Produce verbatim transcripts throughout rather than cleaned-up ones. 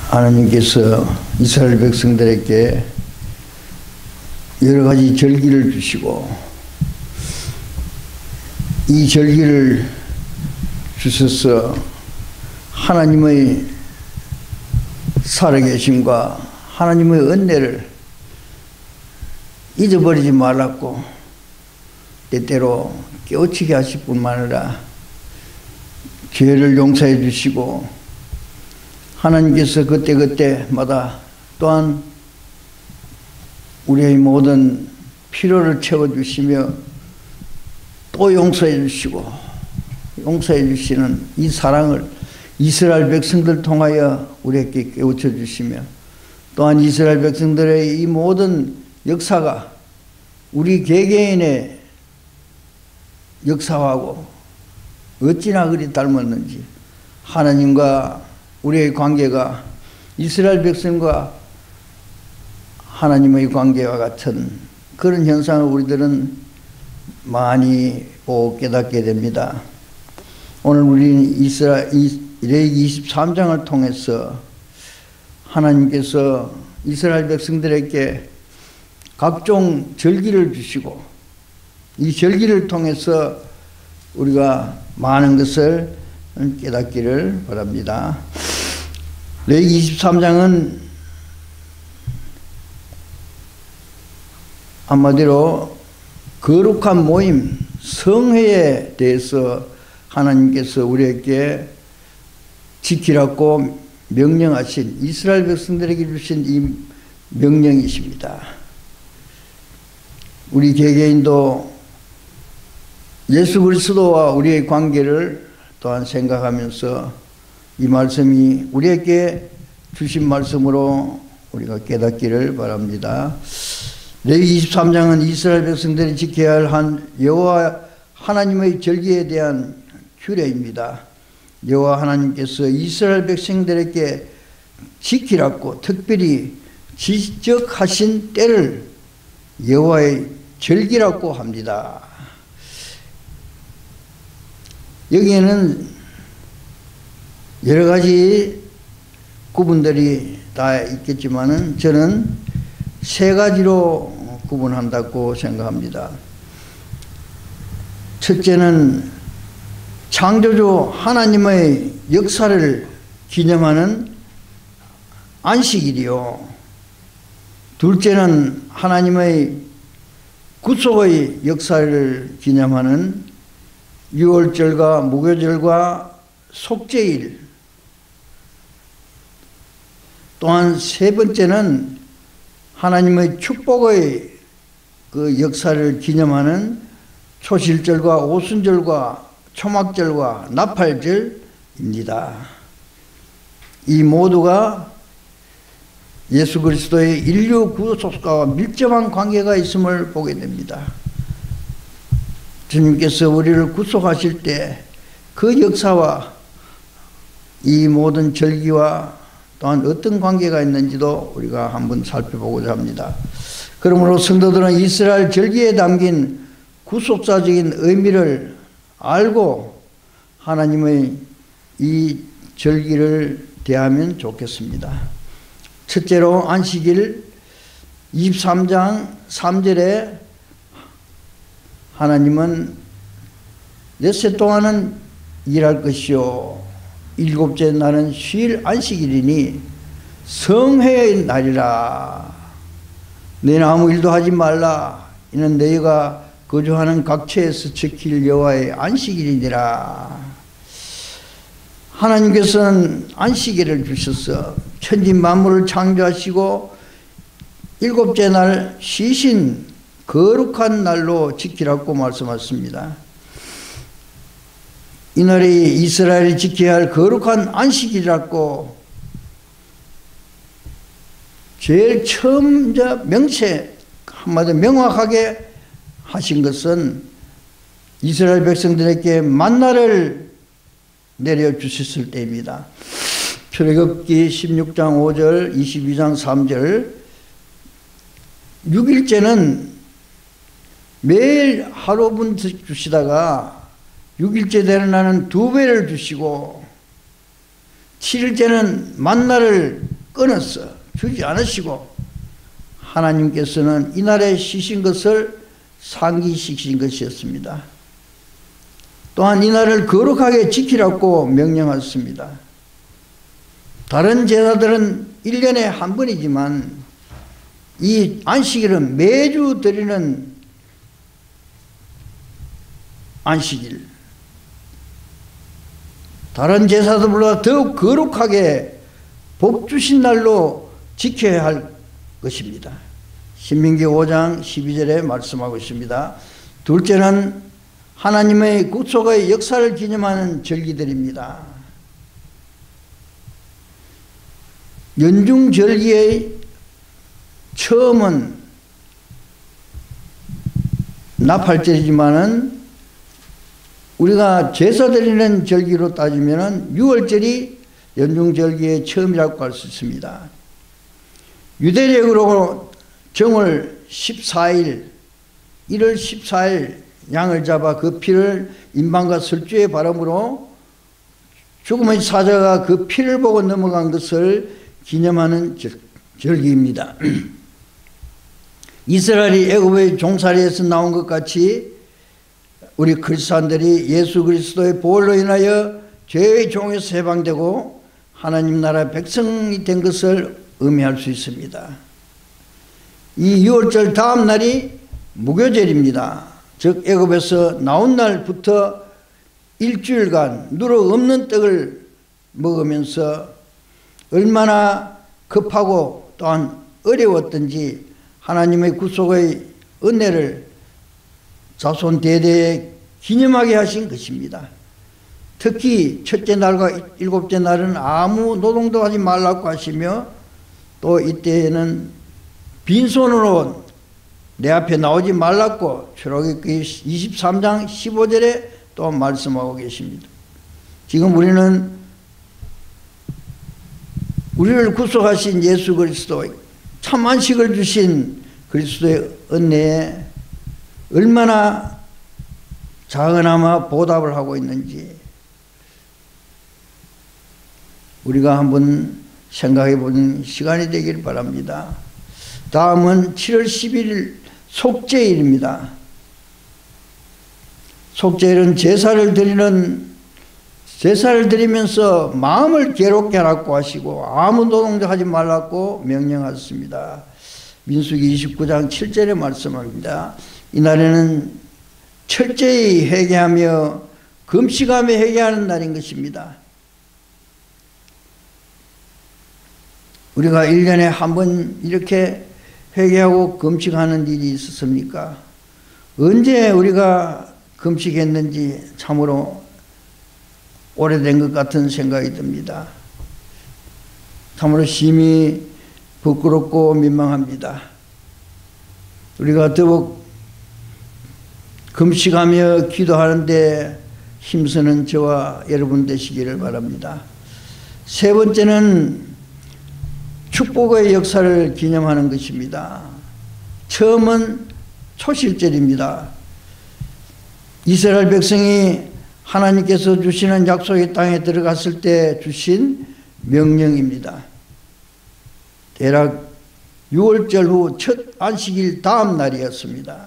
하나님께서 이스라엘 백성들에게 여러 가지 절기를 주시고 이 절기를 주셔서 하나님의 살아계심과 하나님의 은혜를 잊어버리지 말라고 때때로 깨우치게 하실 뿐만 아니라 죄를 용서해 주시고 하나님께서 그때그때마다 또한 우리의 모든 필요를 채워주시며 또 용서해 주시고 용서해 주시는 이 사랑을 이스라엘 백성들 통하여 우리에게 깨우쳐 주시며 또한 이스라엘 백성들의 이 모든 역사가 우리 개개인의 역사하고 어찌나 그리 닮았는지 하나님과 우리의 관계가 이스라엘 백성과 하나님의 관계와 같은 그런 현상을 우리들은 많이 보고 깨닫게 됩니다. 오늘 우리는 이스라엘 레위기 이십삼 장을 통해서 하나님께서 이스라엘 백성들에게 각종 절기를 주시고 이 절기를 통해서 우리가 많은 것을 깨닫기를 바랍니다. 레위기 이십삼 장은 한마디로 거룩한 모임, 성회에 대해서 하나님께서 우리에게 지키라고 명령하신 이스라엘 백성들에게 주신 이 명령이십니다. 우리 개개인도 예수 그리스도와 우리의 관계를 또한 생각하면서 이 말씀이 우리에게 주신 말씀으로 우리가 깨닫기를 바랍니다. 레위기 이십삼 장은 이스라엘 백성들이 지켜야 할 한 여호와 하나님의 절기에 대한 규례입니다. 여호와 하나님께서 이스라엘 백성들에게 지키라고 특별히 지적하신 때를 여호와의 절기라고 합니다. 여기에는 여러 가지 구분들이 다 있겠지만은 저는 세 가지로 구분한다고 생각합니다. 첫째는 창조주 하나님의 역사를 기념하는 안식일이요. 둘째는 하나님의 구속의 역사를 기념하는 유월절과 무교절과 속죄일. 또한 세 번째는 하나님의 축복의 그 역사를 기념하는 초실절과 오순절과 초막절과 나팔절입니다. 이 모두가 예수 그리스도의 인류 구속과 밀접한 관계가 있음을 보게 됩니다. 주님께서 우리를 구속하실 때 그 역사와 이 모든 절기와 또한 어떤 관계가 있는지도 우리가 한번 살펴보고자 합니다. 그러므로 성도들은 이스라엘 절기에 담긴 구속사적인 의미를 알고 하나님의 이 절기를 대하면 좋겠습니다. 첫째로 안식일 이십삼 장 삼 절에 하나님은 엿새 동안은 일할 것이요 일곱째 날은 쉴 안식일이니 성회의 날이라. 너희는 아무 일도 하지 말라. 이는 너희가 거주하는 각처에서 지킬 여호와의 안식일이니라. 하나님께서는 안식일을 주셔서 천지 만물을 창조하시고 일곱째 날 쉬신 거룩한 날로 지키라고 말씀하셨습니다. 이날이 이스라엘이 지켜야 할 거룩한 안식일이라고 제일 처음 명체 한마디로 명확하게 하신 것은 이스라엘 백성들에게 만나를 내려주셨을 때입니다. 출애굽기 십육 장 오 절, 이십이 장 삼 절. 육 일째는 매일 하루분 주시다가 육 일째 되는 날은 두 배를 주시고 칠 일째는 만나를 끊었어 주지 않으시고 하나님께서는 이날에 쉬신 것을 상기시키신 것이었습니다. 또한 이날을 거룩하게 지키라고 명령하셨습니다. 다른 제사들은 일 년에 한 번이지만 이 안식일은 매주 드리는 안식일, 다른 제사들보다 더욱 거룩하게 복 주신 날로 지켜야 할 것입니다. 신명기 오 장 십이 절에 말씀하고 있습니다. 둘째는 하나님의 구속의 역사를 기념하는 절기들입니다. 연중절기의 처음은 나팔절이지만은 우리가 제사 드리는 절기로 따지면은 유월절이 연중절기의 처음이라고 할 수 있습니다. 유대력으로 정월 십사 일, 일월 십사 일 양을 잡아 그 피를 임방과 설주에 바람으로 죽음의 사자가 그 피를 보고 넘어간 것을 기념하는 절기입니다. 이스라엘이 애굽의 종살이에서 나온 것 같이 우리 그리스도인들이 예수 그리스도의 보혈로 인하여 죄의 종에서 해방되고 하나님 나라 백성이 된 것을 의미할 수 있습니다. 이 유월절 다음 날이 무교절입니다. 즉 애굽에서 나온 날부터 일주일간 누룩 없는 떡을 먹으면서 얼마나 급하고 또한 어려웠던지 하나님의 구속의 은혜를 자손 대대에 기념하게 하신 것입니다. 특히 첫째 날과 일곱째 날은 아무 노동도 하지 말라고 하시며 또 이때에는 빈손으로 내 앞에 나오지 말라고 출애굽기 이십삼 장 십오 절에 또 말씀하고 계십니다. 지금 우리는 우리를 구속하신 예수 그리스도 참 안식을 주신 그리스도의 은혜에 얼마나 작은아마 보답을 하고 있는지 우리가 한번 생각해 보는 시간이 되길 바랍니다. 다음은 칠월 십일 속죄일입니다. 속죄일은 제사를 드리는 제사를 드리면서 마음을 괴롭게 하라고 하시고 아무 노동도 하지 말라고 명령하셨습니다. 민수기 이십구 장 칠 절에 말씀합니다. 이날에는 철저히 회개하며 금식하며 회개하는 날인 것입니다. 우리가 일 년에 한 번 이렇게 회개하고 금식하는 일이 있었습니까? 언제 우리가 금식했는지 참으로 오래된 것 같은 생각이 듭니다. 참으로 심히 부끄럽고 민망합니다. 우리가 더욱 금식하며 기도하는데 힘쓰는 저와 여러분 되시기를 바랍니다. 세 번째는 축복의 역사를 기념하는 것입니다. 처음은 초실절입니다. 이스라엘 백성이 하나님께서 주시는 약속의 땅에 들어갔을 때 주신 명령입니다. 대략 유월절 후 첫 안식일 다음 날이었습니다.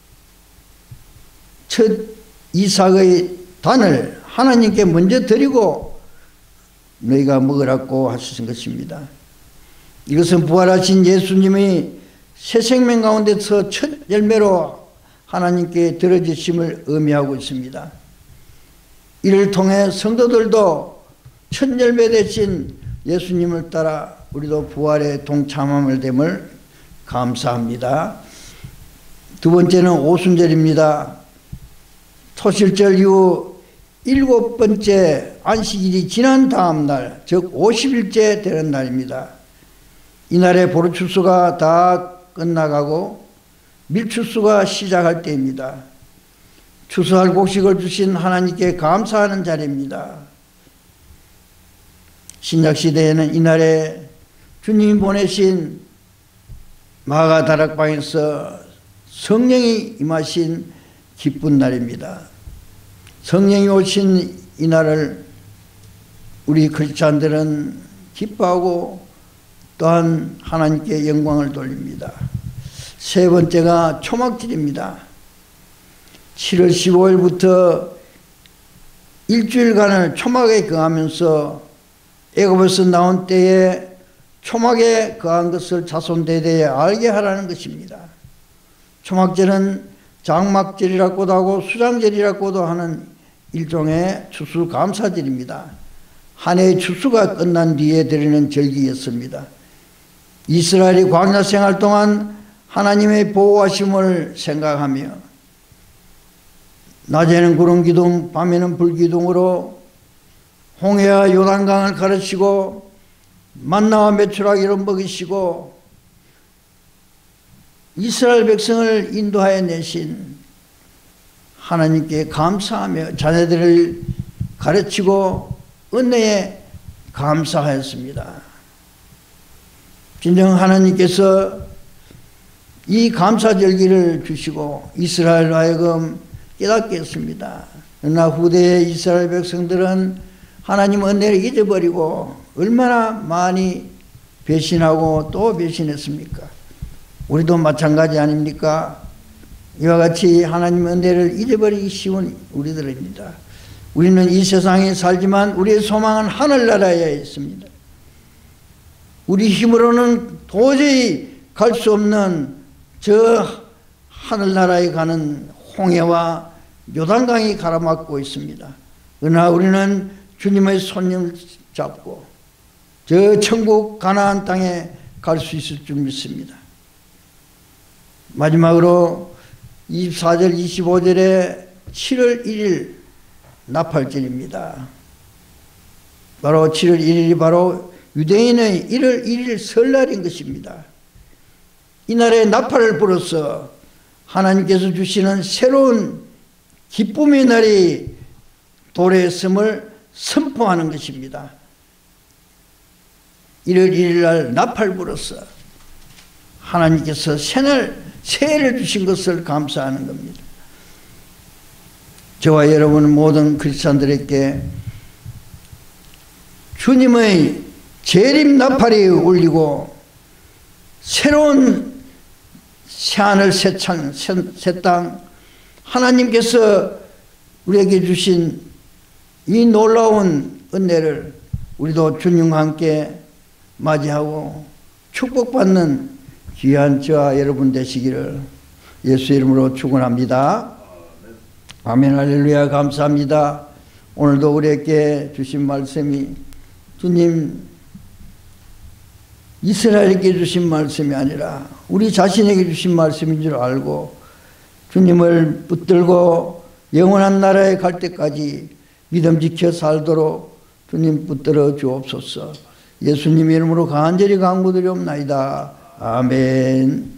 첫 이삭의 단을 하나님께 먼저 드리고 너희가 먹으라고 하신 것입니다. 이것은 부활하신 예수님이 새 생명 가운데서 첫 열매로 하나님께 드려주심을 의미하고 있습니다. 이를 통해 성도들도 첫 열매 되신 예수님을 따라 우리도 부활에 동참함을 됨을 감사합니다. 두 번째는 오순절입니다. 초실절 이후 일곱 번째 안식일이 지난 다음 날, 즉 오십 일째 되는 날입니다. 이날에 보르추수가 다 끝나가고 밀추수가 시작할 때입니다. 추수할 곡식을 주신 하나님께 감사하는 자리입니다. 신약시대에는 이날에 주님이 보내신 마가 다락방에서 성령이 임하신 기쁜 날입니다. 성령이 오신 이날을 우리 크리스찬들은 기뻐하고 또한 하나님께 영광을 돌립니다. 세 번째가 초막절입니다. 칠월 십오일부터 일주일간을 초막에 거하면서 애굽에서 나온 때에 초막에 거한 것을 자손대대에 알게 하라는 것입니다. 초막절은 장막절이라고도 하고 수장절이라고도 하는 일종의 추수감사절입니다. 한 해의 추수가 끝난 뒤에 드리는 절기였습니다. 이스라엘이 광야 생활 동안 하나님의 보호하심을 생각하며 낮에는 구름 기둥, 밤에는 불 기둥으로 홍해와 요단강을 가르치고 만나와 메추라기를 먹이시고 이스라엘 백성을 인도하여 내신 하나님께 감사하며 자녀들을 가르치고 은혜에 감사하였습니다. 진정 하나님께서 이 감사절기를 주시고 이스라엘로 하여금 깨닫게 했습니다. 그러나 후대의 이스라엘 백성들은 하나님 은혜를 잊어버리고 얼마나 많이 배신하고 또 배신했습니까? 우리도 마찬가지 아닙니까? 이와 같이 하나님 은혜를 잊어버리기 쉬운 우리들입니다. 우리는 이 세상에 살지만 우리의 소망은 하늘나라에 있습니다. 우리 힘으로는 도저히 갈 수 없는 저 하늘나라에 가는 홍해와 요단강이 가로막고 있습니다. 그러나 우리는 주님의 손을 잡고 저 천국 가나안 땅에 갈 수 있을 줄 믿습니다. 마지막으로 이십사절 이십오절에 칠월 일일 나팔절입니다. 바로 칠월 일일이 바로 유대인의 일월 일일 설날인 것입니다. 이날에 나팔을 불어서 하나님께서 주시는 새로운 기쁨의 날이 도래했음을 선포하는 것입니다. 일월 일일 날 나팔 불어서 하나님께서 새날 새해를 주신 것을 감사하는 겁니다. 저와 여러분 모든 크리스찬들에게 주님의 재림 나팔이 울리고 새로운 새하늘 새창 새 땅 하나님께서 우리에게 주신 이 놀라운 은혜를 우리도 주님과 함께 맞이하고 축복받는 귀한 저와 여러분 되시기를 예수 이름으로 축원합니다. 아멘. 할렐루야. 감사합니다. 오늘도 우리에게 주신 말씀이 주님 이스라엘에게 주신 말씀이 아니라 우리 자신에게 주신 말씀인 줄 알고 주님을 붙들고 영원한 나라에 갈 때까지 믿음 지켜 살도록 주님 붙들어 주옵소서. 예수님 이름으로 간절히 간구드리옵나이다. 아멘.